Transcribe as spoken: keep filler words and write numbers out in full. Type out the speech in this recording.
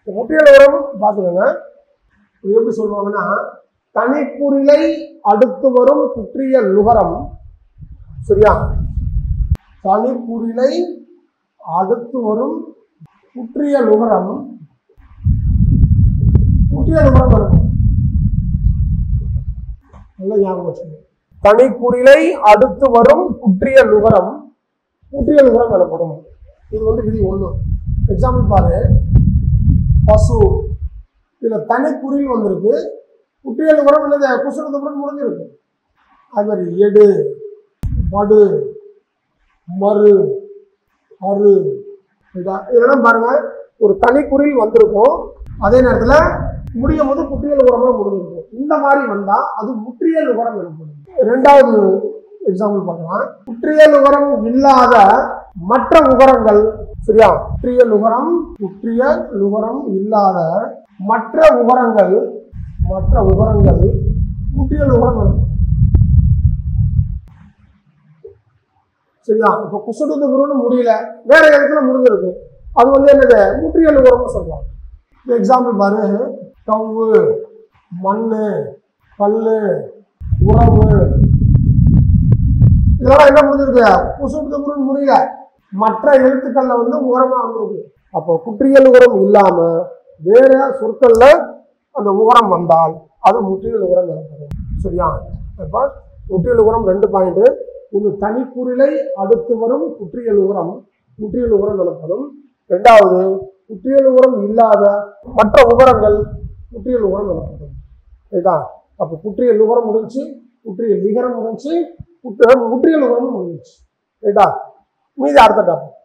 முற்றியல் உரம் பார்த்துக்கோங்க. இது எப்படி சொல்லுவாங்கன்னா, தனிக்குறிலை அடுத்து வரும் குற்றிய லுகரம். சரியா? தனிக்குறிலை அடுத்து வரும் குற்றிய லுகரம் குற்றிய லுகரம் இருக்கும். நல்ல ஞாபகம் வச்சுக்கோங்க. தனிக்குறிலை அடுத்து வரும் குற்றிய லுகரம் குற்றிய லுகரம் எனப்படும். இது வந்து விதி ஒண்ணு. எக்ஸாம்பிள் பாரு, பசு, இதுல தனிக்குறில் வந்திருக்கு, குற்றிய லுகரம் இல்லது குசுரத்துடன் முடிஞ்சிருக்கு. அது மாதிரி எடு, மடு, மறு, அரு, இதெல்லாம் பாருங்க, ஒரு தனிக்குறில் வந்திருக்கும், அதே நேரத்துல முடியும் போது குற்றிய லுகரம் முடிஞ்சிருக்கும். இந்த மாதிரி வந்தா அது முற்றிய லுகரம் எனப்படும். இரண்டாவது எக்ஸாம்பிள் பார்க்கலாம். குற்றிய லுகரம் இல்லாத மற்ற உகரங்கள். சரியா? குற்றிய லுகரம் குற்றிய லுகரம் இல்லாத மற்ற உகரங்கள் மற்ற உகரங்கள் குற்றிய லுகரம். சரியா? இப்ப குசுடு குருன்னு முடியல, வேற இடத்துல முடிஞ்சிருக்கு, அது வந்து என்னது முற்றிய லுகரம்னு சொல்றாங்க. எக்ஸாம்பிள் பாரு, கவ்வு, மண்ணு, கல்லு, உறவு, இதெல்லாம் என்ன முடிஞ்சிருக்கு, குசுடு குருன்னு முடியல, மற்ற எழுத்துக்கள்ல வந்து உரமா வந்திருக்கு. அப்போ குற்றியல் உரம் இல்லாம வேற சொற்கள்ல அந்த உரம் வந்தால் அது முற்றியல் உரம் எனப்படும். சரியா? இப்ப முற்றியல் உரம் ரெண்டு பாயிண்ட். ஒன்று தனிக்குறிலை அடுத்து வரும் குற்றியல் உரம் முற்றியல் உரம் எனப்படும். இரண்டாவது குற்றியல் உரம் இல்லாத மற்ற உகரங்கள் குற்றியல் உரம் எனப்படும். சரிதா? அப்ப குற்றியல் உரம் முடிஞ்சு, குற்றியல் லிகரம் முடிஞ்சு, முற்றியல் உரம் முடிஞ்சு. ரைட்டா? மீதி அடுத்த டாபிக்.